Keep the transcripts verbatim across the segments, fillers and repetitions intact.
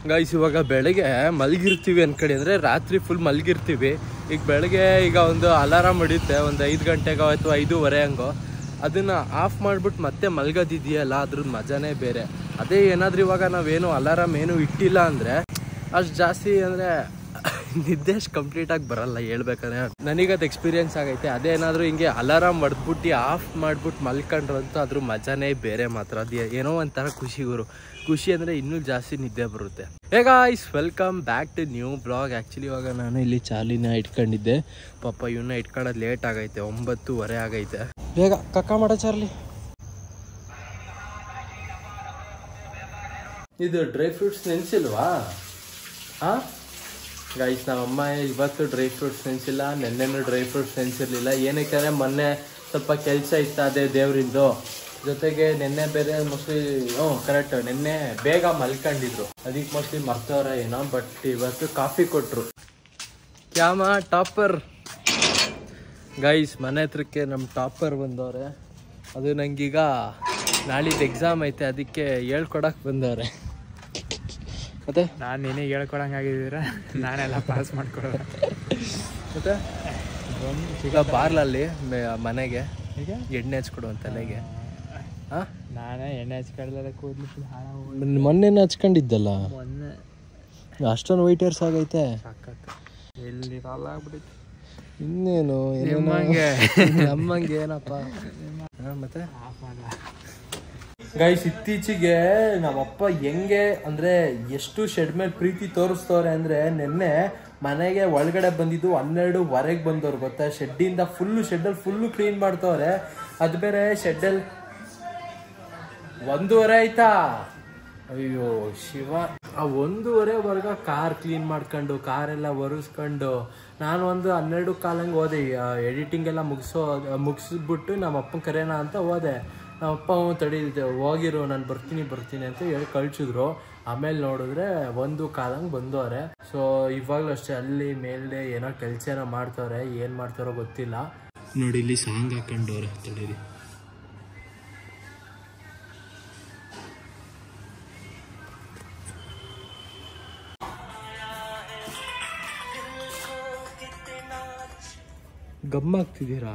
Guys ಇವಾಗ ಬೆಳಗ್ಗೆ ಮಲಗಿರ್ತೀವಿ ಅನ್ಕಡೆ ಅಂದರೆ ರಾತ್ರಿ ಫುಲ್ ಮಲಗಿರ್ತೀವಿ. ಈಗ ಬೆಳಗ್ಗೆ ಈಗ ಒಂದು ಅಲಾರಾಮ್ ಹೊಡಿಯುತ್ತೆ ಒಂದು ಐದು ಗಂಟೆಗೋ ಅಥವಾ ಐದೂವರೆ ಹಂಗೋ, ಅದನ್ನು ಆಫ್ ಮಾಡಿಬಿಟ್ಟು ಮತ್ತೆ ಮಲಗೋದಿದೆಯಲ್ಲ ಅದ್ರದ್ದು ಮಜಾನೇ ಬೇರೆ. ಅದೇ ಏನಾದರೂ ಇವಾಗ ನಾವೇನು ಅಲಾರಾಮ್ ಏನು ಇಟ್ಟಿಲ್ಲ ಅಂದರೆ ಅಷ್ಟು ಜಾಸ್ತಿ ಅಂದರೆ ನಿದ್ದೆ ಅಷ್ಟು ಕಂಪ್ಲೀಟಾಗಿ ಬರಲ್ಲ ಹೇಳ್ಬೇಕಂದ್ರೆ. ನನಗದು ಎಕ್ಸ್ಪೀರಿಯೆನ್ಸ್ ಆಗೈತೆ. ಅದೇನಾದರೂ ಹಿಂಗೆ ಅಲಾರಾಮ್ ಹೊಡೆದ್ಬಿಟ್ಟು ಆಫ್ ಮಾಡಿಬಿಟ್ಟು ಮಲ್ಕೊಂಡ್ರು ಅಂತೂ ಅದ್ರ ಮಜಾನೇ ಬೇರೆ ಮಾತ್ರ. ಅದು ಏನೋ ಒಂಥರ ಖುಷಿ ಗುರು. ಖುಷಿ ಅಂದರೆ ಇನ್ನೂ ಜಾಸ್ತಿ ನಿದ್ದೆ ಬರುತ್ತೆ. Hey guys, welcome back to new blog. Actually ಇವಾಗ ನಾನು ಇಲ್ಲಿ ಚಾರ್ಲಿನ ಇಟ್ಕೊಂಡಿದ್ದೆ. ಪಾಪ ಇವನ್ನ ಇಟ್ಕೊಳ್ಳೋದು ಲೇಟ್ ಆಗೈತೆ, ಒಂಬತ್ತುವರೆ ಆಗೈತೆ. ಬೇಗ ಕಕ್ಕ ಮಾಡೋ ಚಾರ್ಲಿ. ಇದು ಡ್ರೈ ಫ್ರೂಟ್ಸ್ ನೆನೆಸಿಲ್ವಾ? ಹಾಂ ಗೈಸ್, ನಮ್ಮಮ್ಮ ಇವತ್ತು ಡ್ರೈ ಫ್ರೂಟ್ಸ್ ನೆನೆಸಿಲ್ಲ, ನೆನ್ನೆನೂ ಡ್ರೈ ಫ್ರೂಟ್ಸ್ ನೆನೆಸಿರ್ಲಿಲ್ಲ. ಏನಕ್ಕೆ ಮೊನ್ನೆ ಸ್ವಲ್ಪ ಕೆಲಸ ಇತ್ತು ಅದೇ ದೇವ್ರಿಂದು, ಜೊತೆಗೆ ನಿನ್ನೆ ಬೇರೆ ಮೋಸ್ಟ್ಲಿ ಹ್ಞೂ ಕರೆಕ್ಟ್ ನಿನ್ನೆ ಬೇಗ ಮಲ್ಕೊಂಡಿದ್ರು, ಅದಕ್ಕೆ ಮೋಸ್ಟ್ಲಿ ಮರ್ತವ್ರ ಏನೋ. ಬಟ್ ಇವತ್ತು ಕಾಫಿ ಕೊಟ್ಟರು. ಕ್ಯಾಮ ಟಾಪರ್ ಗೈಸ್, ಮನೆ ಹತ್ರಕ್ಕೆ ನಮ್ಮ ಟಾಪರ್ ಬಂದವ್ರೆ. ಅದು ನಂಗೀಗ ನಾಳಿದ್ದು ಎಕ್ಸಾಮ್ ಐತೆ, ಅದಕ್ಕೆ ಹೇಳ್ಕೊಡಕ್ಕೆ ಬಂದವ್ರೆ. ಮತ್ತೆ ನಾನು ನಿನಗೆ ಹೇಳ್ಕೊಳಂಗಾಗಿದ್ದೀರ, ನಾನೆಲ್ಲ ಪಾಸ್ ಮಾಡ್ಕೊಡೋದು. ಮತ್ತೆ ಈಗ ಬಾರ್ಲಲ್ಲಿ ಮನೆಗೆ ಈಗ ಎಣ್ಣೆ ಹಚ್ಕೊಡು ಅಂತ ತಲೆಗೆ. ಹಾಂ, ನಾನೇ ಎಣ್ಣೆ ಹಚ್ಕೊಳ್ಳೋದ ಕೂದಲು ಮೊನ್ನೆನೇ ಹಚ್ಕೊಂಡಿದ್ದಲ್ಲ, ಮೊನ್ನೆ ಅಷ್ಟೊಂದು ವೈಟ್ ಹೇರ್ಸ್ ಆಗೈತೆ. ಸಾಕತ್ತು ಎಲ್ಲಿ ಕಾಲ ಆಗ್ಬಿಟ್ಟಿತ್ತು. ಇನ್ನೇನು ನಿಮ್ಮಂಗೆ ನಮ್ಮಂಗೆ ಏನಪ್ಪ. ಹಾಂ, ಮತ್ತೆ ಆಫ್ ಮಾಡ ಗೈಸ್, ಇತ್ತೀಚೆಗೆ ನಮ್ಮಪ್ಪ ಹೆಂಗೆ ಅಂದರೆ ಎಷ್ಟು ಶೆಡ್ ಮೇಲೆ ಪ್ರೀತಿ ತೋರಿಸ್ತವ್ರೆ ಅಂದರೆ, ನಿನ್ನೆ ಮನೆಗೆ ಒಳಗಡೆ ಬಂದಿದ್ದು ಹನ್ನೆರಡುವರೆಗೆ ಬಂದವ್ರು ಗೊತ್ತಾ. ಶೆಡ್ಡಿಂದ ಫುಲ್ಲು ಶೆಡ್ಡಲ್ಲಿ ಫುಲ್ಲು ಕ್ಲೀನ್ ಮಾಡ್ತವ್ರೆ. ಅದು ಬೇರೆ ಶೆಡ್ಡಲ್ಲಿ ಒಂದೂವರೆ ಆಯ್ತಾ. ಅಯ್ಯೋ ಶಿವ, ಆ ಒಂದೂವರೆವರೆಗ ಕಾರ್ ಕ್ಲೀನ್ ಮಾಡ್ಕೊಂಡು ಕಾರೆಲ್ಲ ಒರೆಸ್ಕೊಂಡು ನಾನು ಒಂದು ಹನ್ನೆರಡು ಕಾಲಂಗೆ ಹೋದೆ. ಎಡಿಟಿಂಗ್ ಎಲ್ಲ ಮುಗಿಸೋ ಮುಗಿಸ್ಬಿಟ್ಟು ನಮ್ಮ ಅಪ್ಪನ ಕರೆಯೋಣ ಅಂತ ಹೋದೆ. ನಮ್ಮ ಅಪ್ಪ ತಡೀತೆ, ಹೋಗಿರು ನಾನು ಬರ್ತೀನಿ ಬರ್ತೀನಿ ಅಂತ ಹೇಳಿ ಕಳ್ಸಿದ್ರು. ಆಮೇಲೆ ನೋಡಿದ್ರೆ ಒಂದು ಕಾಲಂಗೆ ಬಂದವ್ರೆ. ಸೊ ಇವಾಗಲೂ ಅಷ್ಟೇ ಅಲ್ಲಿ ಮೇಲೆ ಏನೋ ಕೆಲಸ ಏನೋ ಮಾಡ್ತವ್ರೆ, ಏನು ಮಾಡ್ತಾರೋ ಗೊತ್ತಿಲ್ಲ. ನೋಡಿ ಇಲ್ಲಿ ಸಾಂಗ್ ಹಾಕೊಂಡವ್ರೆ, ತಡೀರಿ. ಗಮ್ಮ ಆಗ್ತಿದ್ದೀರಾ?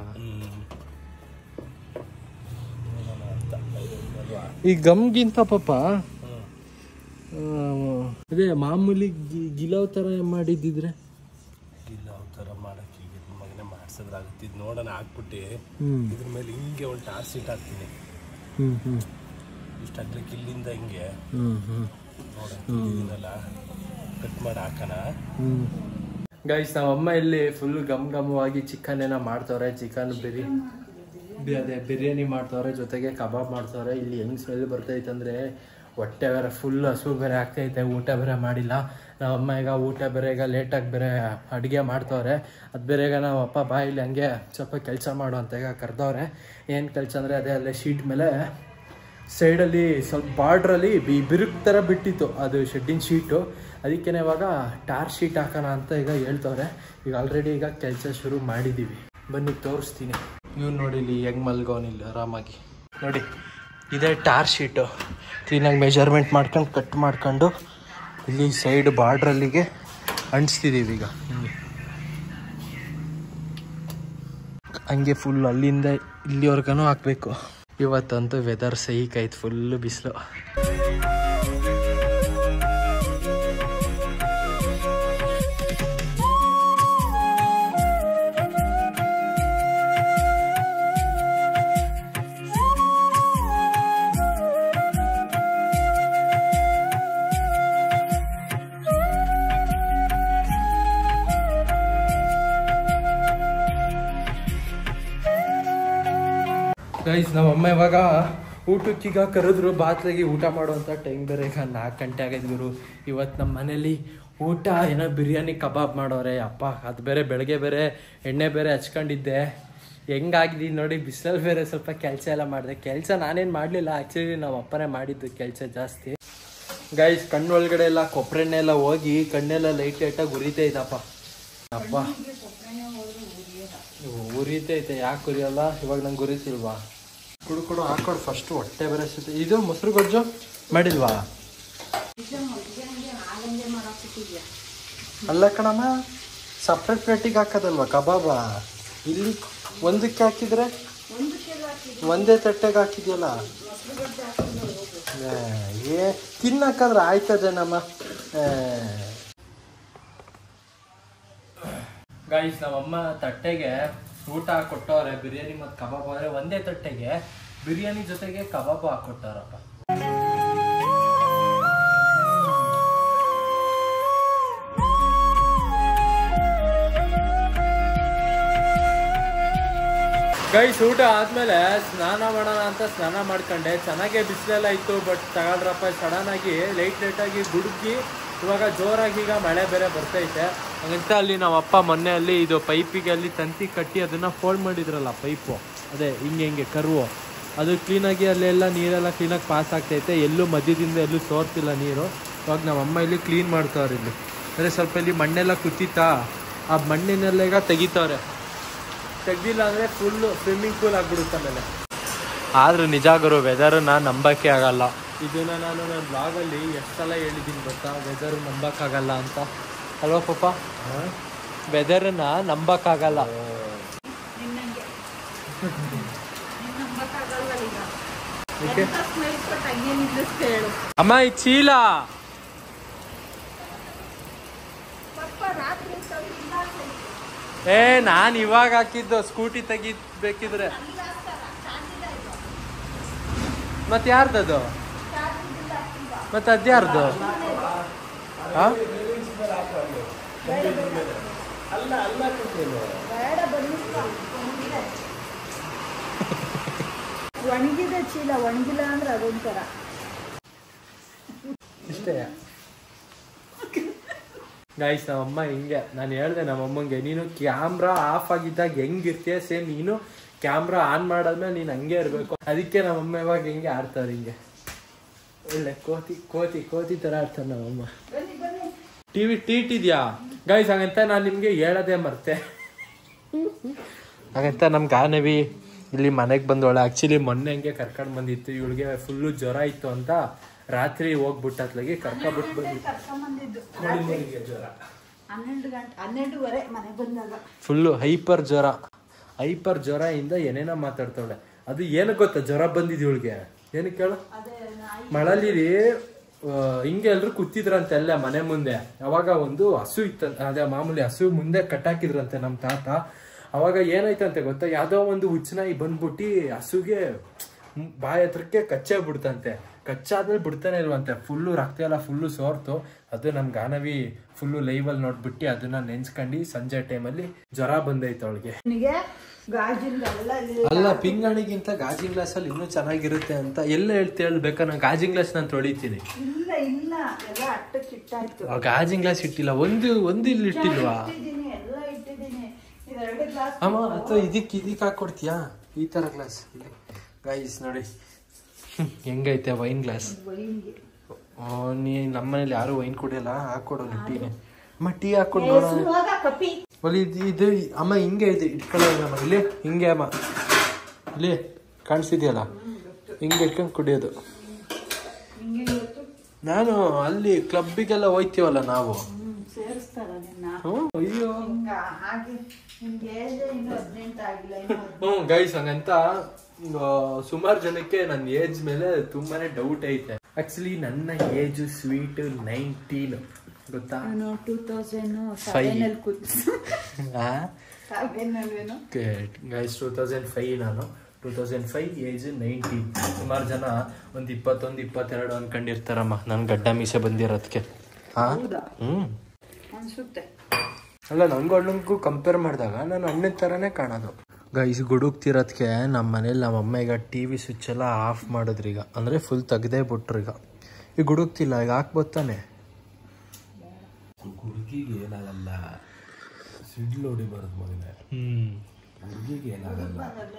ಈ ಗಮ್ಗಿಂತ ಪಾಪ ಅದೇ ಮಾಮೂಲಿ ಗಿಲಾವ್ ಥರ ಮಾಡಿದ್ದಿದ್ರೆ ಗಿಲಾವ್ ಥರ ಮಾಡಕ್ಕೆ ಈಗ ಮಗನೇ ಮಾಡ್ಸೋದ್ರಾಗುತ್ತೆ. ಇದು ನೋಡೋಣ ಹಾಕ್ಬಿಟ್ಟು ಇದ್ರ ಮೇಲೆ ಹಿಂಗೆ ಒಂದು ಟಾರ್ ಸೀಟ್ ಹಾಕ್ತೀನಿ. ಹ್ಞೂ ಹ್ಞೂ ಇಷ್ಟು ಅಗ್ಲಕ್ಕೆ ಇಲ್ಲಿಂದ ಹಿಂಗೆ ಹ್ಞೂ ಹ್ಞೂ ನೋಡೋಣ ಕಟ್ ಮಾಡಿ ಹಾಕೋಣ. ಹ್ಞೂ ಗೈಸ್, ನಮ್ಮಮ್ಮ ಇಲ್ಲಿ ಫುಲ್ ಗಮ್ ಗಮವಾಗಿ ಚಿಕನ್ ಏನೋ ಮಾಡ್ತವ್ರೆ. ಚಿಕನ್ ಬಿರಿ ಅದೇ ಬಿರಿಯಾನಿ ಮಾಡ್ತವ್ರೆ, ಜೊತೆಗೆ ಕಬಾಬ್ ಮಾಡ್ತವ್ರೆ. ಇಲ್ಲಿ ಹೆಂಗೆ ಸ್ಮೆಲ್ ಬರ್ತೈತೆ ಅಂದರೆ ಹೊಟ್ಟೆ ಬೇರೆ ಫುಲ್ ಹಸು ಬೇರೆ ಆಗ್ತೈತೆ. ಊಟ ಬೇರೆ ಮಾಡಿಲ್ಲ ನಮ್ಮಮ್ಮ. ಈಗ ಊಟ ಬೇರೆ ಈಗ ಲೇಟಾಗಿ ಬೇರೆ ಅಡುಗೆ ಮಾಡ್ತವ್ರೆ. ಅದು ಬೇರೆ ಈಗ ನಾವು ಅಪ್ಪ ಬಾ ಇಲ್ಲಿ ಹಂಗೆ ಸ್ವಲ್ಪ ಕೆಲಸ ಮಾಡು ಅಂತ ಈಗ ಕರೆದವ್ರೆ. ಏನು ಕೆಲಸ ಅಂದರೆ ಅದೇ ಅಲ್ಲೇ ಶೀಟ್ ಮೇಲೆ ಸೈಡಲ್ಲಿ ಸ್ವಲ್ಪ ಬಾರ್ಡ್ರಲ್ಲಿ ಬಿ ಬಿರುಕು ಥರ ಬಿಟ್ಟಿತ್ತು ಅದು ಶೆಡ್ಡಿನ ಶೀಟು. ಅದಕ್ಕೇ ಇವಾಗ ಟಾರ್ ಶೀಟ್ ಹಾಕೋಣ ಅಂತ ಈಗ ಹೇಳ್ತವ್ರೆ. ಈಗ ಆಲ್ರೆಡಿ ಈಗ ಕೆಲಸ ಶುರು ಮಾಡಿದ್ದೀವಿ. ಬನ್ನಿ ತೋರಿಸ್ತೀನಿ. ಇವ್ನು ನೋಡಿ ಇಲ್ಲಿ ಹೆಂಗೆ ಮಲ್ಗೋನಿಲ್ಲ ಆರಾಮಾಗಿ. ನೋಡಿ ಇದೇ ಟಾರ್ ಶೀಟು. ಕ್ಲೀನಾಗಿ ಮೆಜರ್ಮೆಂಟ್ ಮಾಡ್ಕೊಂಡು ಕಟ್ ಮಾಡ್ಕೊಂಡು ಇಲ್ಲಿ ಸೈಡ್ ಬಾರ್ಡ್ರಲ್ಲಿಗೆ ಅಂಟಿಸ್ತಿದ್ದೀವಿ ಈಗ. ಹಂಗೆ ಫುಲ್ ಅಲ್ಲಿಂದ ಇಲ್ಲಿವರೆಗೂ ಹಾಕಬೇಕು. ಇವತ್ತಂತೂ ವೆದರ್ ಸೈಕಾಯ್ತು, ಫುಲ್ಲು ಬಿಸಿಲು. ಗೈಸ್, ನಮ್ಮಮ್ಮ ಇವಾಗ ಊಟಕ್ಕೀಗ ಕರೆದ್ರು, ಬಾತ್ಲಾಗಿ ಊಟ ಮಾಡುವಂಥ ಟೈಮ್ ಬೇರೆ ಈಗ ನಾಲ್ಕು ಗಂಟೆ ಆಗಿದ್ರು. ಇವತ್ತು ನಮ್ಮ ಮನೇಲಿ ಊಟ ಏನೋ ಬಿರಿಯಾನಿ ಕಬಾಬ್ ಮಾಡೋರೆ. ಅಪ್ಪ ಅದು ಬೇರೆ ಬೆಳಗ್ಗೆ ಬೇರೆ ಎಣ್ಣೆ ಬೇರೆ ಹಚ್ಕೊಂಡಿದ್ದೆ. ಹೆಂಗಾಗಿದ್ದೀನಿ ನೋಡಿ, ಬಿಸಿಲಲ್ಲಿ ಬೇರೆ ಸ್ವಲ್ಪ ಕೆಲಸ ಎಲ್ಲ ಮಾಡಿದೆ. ಕೆಲಸ ನಾನೇನು ಮಾಡಲಿಲ್ಲ, ಆ್ಯಕ್ಚುಲಿ ನಮ್ಮ ಅಪ್ಪನೇ ಮಾಡಿದ್ದು ಕೆಲಸ ಜಾಸ್ತಿ. ಗೈಸ್, ಕಣ್ಣು ಒಳಗಡೆ ಎಲ್ಲ ಕೊಬ್ಬರೆಣ್ಣೆ ಎಲ್ಲ ಹೋಗಿ ಕಣ್ಣೆಲ್ಲ ಲೈಟ್ ಲೈಟಾಗಿ ಉರಿತಾ ಇದ್ದಪ್ಪ. ಅಪ್ಪ ಉರಿತೈತೆ, ಯಾಕೆ ಉರಿಯಲ್ಲ? ಇವಾಗ ನಂಗೆ ಉರಿತಿಲ್ವಾ? ಕುಡು ಕುಡು ಹಾಕೊಡು ಫಸ್ಟು, ಹೊಟ್ಟೆ ಬೇರೆ ಸಿಗುತ್ತೆ. ಇದು ಮೊಸರು ಗೊಜ್ಜು ಮಾಡಿಲ್ವಾ? ಅಲ್ಲ ಕಣಮ್ಮ, ಸಪ್ರೇಟ್ ಪ್ಲೇಟಿಗೆ ಹಾಕೋದಲ್ವ ಕಬಾಬ? ಇಲ್ಲಿ ಒಂದಕ್ಕೆ ಹಾಕಿದ್ರೆ ಒಂದೇ ತಟ್ಟೆಗೆ ಹಾಕಿದ್ಯಲ್ಲ. ಏ ತಿನ್ನಕ್ಕಾದ್ರೆ ಆಯ್ತದೇನಮ್ಮ. ಗೈಸ್, ನಮ್ಮಮ್ಮ ತಟ್ಟೆಗೆ ಊಟ ಹಾಕೊಟ್ಟವ್ರೆ, ಬಿರಿಯಾನಿ ಮತ್ತು ಕಬಾಬ್. ಆದರೆ ಒಂದೇ ತಟ್ಟೆಗೆ ಬಿರಿಯಾನಿ ಜೊತೆಗೆ ಕಬಾಬ್ ಹಾಕೊಟ್ಟವ್ರಪ್ಪ. ಗೈಸ್, ಊಟ ಆದ್ಮೇಲೆ ಸ್ನಾನ ಮಾಡೋಣ ಅಂತ ಸ್ನಾನ ಮಾಡ್ಕೊಂಡೆ. ಚೆನ್ನಾಗೇ ಬಿಸಿಲೆಲ್ಲ ಇತ್ತು, ಬಟ್ ತಗೊಳ್ರಪ್ಪ ಸಡನ್ ಆಗಿ ಲೈಟ್ ಲೈಟಾಗಿ ಗುಡುಗಿ ಇವಾಗ ಜೋರಾಗಿ ಈಗ ಮಳೆ ಬೇರೆ ಬರ್ತೈತೆ. ಹಂಗಂತ ಅಲ್ಲಿ ನಮ್ಮ ಅಪ್ಪ ಮೊನ್ನೆ ಅಲ್ಲಿ ಇದು ಪೈಪಿಗೆ ಅಲ್ಲಿ ತಂತಿ ಕಟ್ಟಿ ಅದನ್ನ ಫೋಲ್ಡ್ ಮಾಡಿದ್ರಲ್ಲ ಪೈಪು, ಅದೇ ಹಿಂಗೆ ಹಿಂಗೆ ಕರ್ವು, ಅದು ಕ್ಲೀನಾಗಿ ಅಲ್ಲೆಲ್ಲ ನೀರೆಲ್ಲ ಕ್ಲೀನಾಗಿ ಪಾಸ್ ಆಗ್ತೈತೆ. ಎಲ್ಲೂ ಮಧ್ಯದಿಂದ ಎಲ್ಲೂ ಸೋರ್ತಿಲ್ಲ ನೀರು. ಇವಾಗ ನಮ್ಮ ಅಮ್ಮ ಇಲ್ಲಿ ಕ್ಲೀನ್ ಮಾಡ್ತಾವ್ರೆ. ಇಲ್ಲಿ ಅಂದರೆ ಸ್ವಲ್ಪ ಇಲ್ಲಿ ಮಣ್ಣೆಲ್ಲ ಕುತ್ತಿತ್ತಾ, ಆ ಮಣ್ಣಿನೆಲ್ಲ ಈಗ ತೆಗಿತಾವ್ರೆ. ತೆಗ್ದಿಲ್ಲ ಅಂದರೆ ಫುಲ್ಲು ಸ್ವಿಮ್ಮಿಂಗ್ ಪೂಲ್ ಆಗ್ಬಿಡುತ್ತೆ ಆಮೇಲೆ. ಆದರೂ ನಿಜ ಗುರು, ವೆದರನ್ನ ನಂಬಕ್ಕೆ ಆಗಲ್ಲ. ಇದನ್ನು ನಾನು ನನ್ನ ಬ್ಲಾಗಲ್ಲಿ ಎಷ್ಟು ಸಲ ಹೇಳಿದ್ದೀನಿ ಗೊತ್ತಾ, ವೆದರು ನಂಬಕ್ಕಾಗಲ್ಲ ಅಂತ ಅಲ್ವಾ ಪಾಪ? ವೆದರನ್ನ ನಂಬಕ್ಕಾಗಲ್ಲ. ಅಮ್ಮ ಈ ಚೀಲ ಏ ನಾನು ಇವಾಗ ಹಾಕಿದ್ದು, ಸ್ಕೂಟಿ ತೆಗಿಬೇಕಿದ್ರೆ. ಮತ್ತೆ ಯಾರ್ದದು? ಮತ್ತೆ ಅದ್ಯಾರ್ದು? ಒಣಗಿದ ಚೀಲ, ಒಣಗಿಲ್ಲ ಅಂದ್ರೆ ಅದೊಂಥರ ಇಷ್ಟೇ. ಗೈಸ್, ನಮ್ಮಮ್ಮ ಹಿಂಗೆ, ನಾನು ಹೇಳ್ದೆ ನಮ್ಮಮ್ಮಂಗೆ, ನೀನು ಕ್ಯಾಮ್ರಾ ಆಫ್ ಆಗಿದ್ದಾಗ ಹೆಂಗಿರ್ತೀಯ ಸೇಮ್ ನೀನು ಕ್ಯಾಮ್ರಾ ಆನ್ ಮಾಡಾದ್ಮೇಲೆ ನೀನು ಹಂಗೆ ಇರಬೇಕು. ಅದಕ್ಕೆ ನಮ್ಮಮ್ಮ ಇವಾಗ ಹಿಂಗೆ ಆಡ್ತಾರೆ, ಹಿಂಗೆ ಒಳ್ಳೆ ಕೋತಿ ಕೋತಿ ಕೋತಿ ಥರ ಆಡ್ತಾರೆ ನಮ್ಮಮ್ಮ. ಟಿ ವಿ ಟೀಟಿದ್ಯಾ ಗೈಸ್? ಹಾಗಂತ ನಾನು ನಿಮಗೆ ಹೇಳೋದೇ ಮರ್ತೆ. ಹಾಗಂತ ನಮ್ಮ ಗಾನವಿ ಇಲ್ಲಿ ಮನೆಗೆ ಬಂದವಳೆ. ಆ್ಯಕ್ಚುಲಿ ಮೊನ್ನೆ ಹಂಗೆ ಕರ್ಕೊಂಡು ಬಂದಿತ್ತು, ಇವಳಿಗೆ ಫುಲ್ಲು ಜ್ವರ ಇತ್ತು ಅಂತ ರಾತ್ರಿ ಹೋಗ್ಬಿಟ್ಟತ್ಲಾಗಿ ಕರ್ಕೊಬಿಟ್ಟು ಬಂದಿದ್ದು. ಜ್ವರ ಹನ್ನೆರಡು ಗಂಟೆ ಹನ್ನೆರಡುವರೆ ಮನೆ ಬಂದಾಗ ಫುಲ್ಲು ಹೈಪರ್ ಜ್ವರ. ಹೈಪರ್ ಜ್ವರ ಇಂದ ಏನೇನೋ ಮಾತಾಡ್ತಾವಳೆ. ಅದು ಏನಕ್ಕೆ ಗೊತ್ತಾ ಜ್ವರ ಬಂದಿದ್ದು ಇವಳಿಗೆ? ಏನಕ್ಕೆ ಹೇಳು? ಮಳಲಿ ಹಿಂಗೆ ಎಲ್ರು ಕೂತಿದ್ರಂತೆ ಅಲ್ಲೇ ಮನೆ ಮುಂದೆ. ಅವಾಗ ಒಂದು ಹಸು ಇತ್ತಂತೆ, ಅದೇ ಮಾಮೂಲಿ ಹಸು ಮುಂದೆ ಕಟ್ಟಾಕಿದ್ರಂತೆ ನಮ್ಮ ತಾತ. ಅವಾಗ ಏನಾಯ್ತಂತೆ ಗೊತ್ತಾ, ಯಾವುದೋ ಒಂದು ಹುಚ್ಚನಾಯಿ ಬಂದ್ಬಿಟ್ಟು ಹಸುಗೆ ಬಾಯಿ ಹತ್ರಕ್ಕೆ ಕಚ್ಚೇ ಬಿಡ್ತಂತೆ. ಕಚ್ಚಾದ್ಮೇಲೆ ಬಿಡ್ತಾನೆ ಇಲ್ವಂತೆ. ಫುಲ್ಲು ರಕ್ತ ಎಲ್ಲ ಫುಲ್ಲು ಸೋರ್ತು. ಅದು ನಮ್ಮ ಗಾನವಿ ಫುಲ್ಲು ಲೈವಲ್ಲಿ ನೋಡ್ಬಿಟ್ಟು ಅದನ್ನ ನೆನ್ಸ್ಕೊಂಡು ಸಂಜೆ ಟೈಮಲ್ಲಿ ಜ್ವರ ಬಂದೈತೆ ಅವಳಿಗೆ. ಅಲ್ಲ, ಪಿಂಗಾಣಿಗಿಂತ ಗಾಜಿನ ಗ್ಲಾಸ್ ಅಲ್ಲಿ ಇನ್ನೂ ಚೆನ್ನಾಗಿರುತ್ತೆ ಅಂತ ಎಲ್ಲ ಹೇಳ್ತಿ. ಹೇಳ್ಬೇಕಾ? ನಾನು ಗಾಜಿನ ಗ್ಲಾಸ್ ನಾನು ತೊಳಿತೀನಿ. ಗಾಜಿನ ಗ್ಲಾಸ್ ಇಟ್ಟಿಲ್ಲ, ಒಂದು ಒಂದು ಇಲ್ಲಿ ಇಟ್ಟಿಲ್ವಾ ಅಮ್ಮ? ಅಥವಾ ಇದಕ್ಕೆ ಇದಕ್ಕೆ ಹಾಕೊಡ್ತೀಯಾ ಈ ತರ ಗ್ಲಾಸ್? ಗೈಸ್ ನೋಡಿ ಹೆಂಗೈತೆ ವೈನ್ ಗ್ಲಾಸ್. ನೀ ನಮ್ಮನೇಲಿ ಯಾರು ವೈನ್ ಕುಡಿಯಲ್ಲ, ಹಾಕೊಡೋ ಟೀನೆ. ಅಮ್ಮ ಟೀ ಹಾಕೊಂಡು ನೋಡೋಣ. ಇದು ಅಮ್ಮ ಹಿಂಗೆ ಇದೆ, ಇಟ್ಕೊಳ್ಳೋದಮ್ಮ ಇಲ್ಲಿ ಹಿಂಗೆ. ಅಮ್ಮ ಇಲ್ಲಿ ಕಾಣಿಸಿದ್ಯಲ್ಲ, ಹಿಂಗೆ ಇಟ್ಕೊಂಡು ಕುಡಿಯೋದು. ನಾನು ಅಲ್ಲಿ ಕ್ಲಬ್ಬಿಗೆಲ್ಲ ಹೋಯ್ತೀವಲ್ಲ ನಾವು. ಅಯ್ಯೋ ಹ್ಞೂ ಗೈಸ್, ಹಂಗಂತ ಸುಮಾರು ಜನಕ್ಕೆ ನನ್ನ ಏಜ್ ಮೇಲೆ ತುಂಬಾನೇ ಡೌಟ್ ಐತೆ. ಆಕ್ಚುಲಿ ನನ್ನ ಏಜ್ ಸ್ವೀಟ್ ನೈನ್ಟೀನ್ ಗೊತ್ತಾ? ಗೈಸ್ ಟೂ ತೌಸಂಡ್ ಫೈವ್ ನಾನು two thousand five age nineteen. ಸುಮಾರು ಜನ ಒಂದು ಇಪ್ಪತ್ತೊಂದು ಇಪ್ಪತ್ತೆರಡು ಅನ್ಕೊಂಡಿರ್ತಾರಮ್ಮ ನನ್ನ ಗಡ್ಡ ಮೀಸೆ ಬಂದಿರೋದಕ್ಕೆ. ಹಾ ಹ್ಮ್ ಅನ್ಸುತ್ತೆ. ಅಲ್ಲ, ನಂಗೆ ಅಣ್ಣಂಗೂ ಕಂಪೇರ್ ಮಾಡಿದಾಗ ನಾನು ಅಣ್ಣನ ಥರನೇ ಕಾಣೋದು. ಗೈಸ್, ಗುಡುಗ್ತಿರೋದಕ್ಕೆ ನಮ್ಮ ಮನೇಲಿ ನಮ್ಮಮ್ಮ ಈಗ ಟಿ ವಿ ಸ್ವಿಚ್ ಎಲ್ಲ ಆಫ್ ಮಾಡಿದ್ರಿ. ಈಗ ಅಂದರೆ ಫುಲ್ ತೆಗ್ದೇ ಬಿಟ್ರು. ಈಗ ಈಗ ಗುಡುಗ್ತಿಲ್ಲ, ಈಗ ಹಾಕ್ಬೋತಾನೆ. ಹುಡುಗಿಗೆ ಏನಾಗಲ್ಲ, ಸಿಡ್ಲು ಹೊಡಿಬಾರ್ದು ಮಗನೇ. ಹ್ಮ್ ಹುಡುಗಿಗೆ ಏನಾಗಲ್ಲ.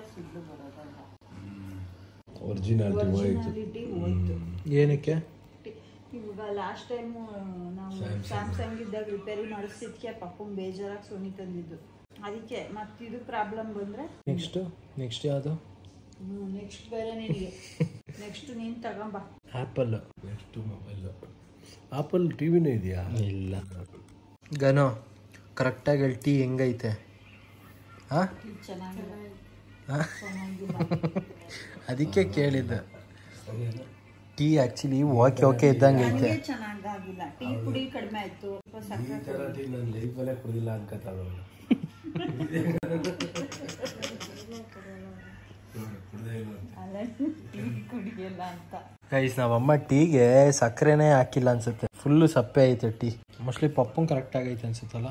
ಒರಿಜಿನಾಲಿಟಿ ಹೋಯ್ತು. ಏನಕ್ಕೆ? ಇವಾಗ ಲಾಸ್ಟ್ ಟೈಮು ನಾವು ಸ್ಯಾಮ್ಸಂಗ್ ಇದ್ದಾಗ ರಿಪೇರಿ ಮಾಡಿಸಿದ್ಕೆ ಪಪ್ಪಂಗೆ ಬೇಜಾರಾಗಿ ಸೋನಿ ತಂದಿದ್ದು. ಅದಕ್ಕೆ ಮತ್ತೆ ಇದು ಪ್ರಾಬ್ಲಮ್ ಬಂದರೆ ನೆಕ್ಸ್ಟ್ ನೆಕ್ಸ್ಟ್ ಯಾವುದು? ಹ್ಞೂ ನೆಕ್ಸ್ಟ್ ಬೇರೆ ನಿನಗೆ. ನೆಕ್ಸ್ಟ್ ನೀನು ತಗೊಂಬ ಆ್ಯಪಲ್. ನೆಕ್ಸ್ಟ್ ಮೊಬೈಲ್ ಆಪಲ್ ಟಿವಿನೂ ಇದೆಯಾ? ಇಲ್ಲ. ಗನೋ ಕರೆಕ್ಟಾಗಿ ಹೇಳಿ ಟೀ ಹೆಂಗೈತೆ? ಹಾಂ ಅದಕ್ಕೆ ಕೇಳಿದ್ದೆ. ಟೀ ಆ್ಯಕ್ಚುಲಿ ಓಕೆ ಓಕೆ ಇದ್ದಂಗೆ ಐತೆ. ಚೆನ್ನಾಗಿಲ್ಲ. ಟೀ ಕುಡಿ ಕಡಿಮೆ ಆಯ್ತು. ನನ್ನ ಲೈಫಲ್ಲೇ ಕುಡಿದಿಲ್ಲ ಅನ್ಕೋತಾಳು. ಗೈಸ್ ನಮ್ಮಮ್ಮ ಟೀಗೆ ಸಕ್ಕರೆನೇ ಹಾಕಿಲ್ಲ ಅನ್ಸುತ್ತೆ, ಫುಲ್ಲು ಸಪ್ಪೆ ಐತೆ ಟೀ. ಮೋಸ್ಟ್ಲಿ ಪಪ್ಪು ಕರೆಕ್ಟ್ ಆಗೈತೆ ಅನ್ಸುತ್ತಲ್ಲ.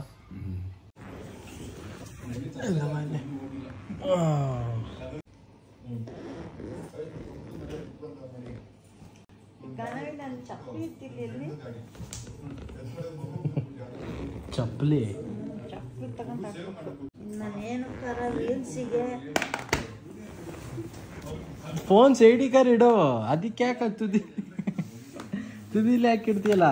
ಚಪ್ಪಲಿ ಚಪ್ಪಲಿ ತಗೊಂಡು ನಾನೇನು ತರ ರೀಲ್ಸಿಗೆ ಫೋನ್ ಸೈಡಿ ಕಾರ್ ಇಡೋ, ಅದಕ್ಕೆ ಯಾಕೆ ತುದಿ ತುದಿಲಿ ಹಾಕಿಡ್ತೀಯಲ್ಲ.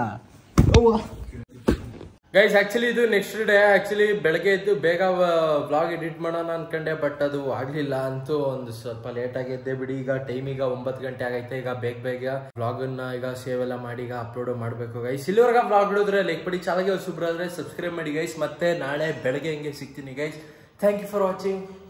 ಗೈಸ್ ಆಕ್ಚುಲಿ ಇದು ನೆಕ್ಸ್ಟ್ ಡೇ. ಆಕ್ಚುಲಿ ಬೆಳಗ್ಗೆ ಎದ್ದು ಬೇಗ ವ್ಲಾಗ್ ಎಡಿಟ್ ಮಾಡೋಣ ಅನ್ಕೊಂಡೆ, ಬಟ್ ಅದು ಆಗ್ಲಿಲ್ಲ. ಅಂತೂ ಒಂದು ಸ್ವಲ್ಪ ಲೇಟ್ ಆಗಿದ್ದೆ ಬಿಡಿ. ಈಗ ಟೈಮ್ ಈಗ ಒಂಬತ್ತು ಗಂಟೆ ಆಗೈತೆ. ಈಗ ಬೇಗ ಬೇಗ ವ್ಲಾಗ್ ಅನ್ನ ಈಗ ಸೇವ್ ಎಲ್ಲ ಮಾಡಿ ಈಗ ಅಪ್ಲೋಡ್ ಮಾಡ್ಬೇಕು ಗೈಸ್. ಇಲ್ಲಿವರೆಗೆ ವ್ಲಾಗ್ ನೋಡಿದ್ರೆ ಲೈಕ್ ಮಾಡಿ, ಚಾನಲ್ಗೆ ಹೊಸಬ್ರು ಆದ್ರೆ ಸಬ್ಸ್ಕ್ರೈಬ್ ಮಾಡಿ ಗೈಸ್. ಮತ್ತೆ ನಾಳೆ ಬೆಳಗ್ಗೆ ಹಿಂಗೆ ಸಿಗ್ತೀನಿ guys. Thank you for watching.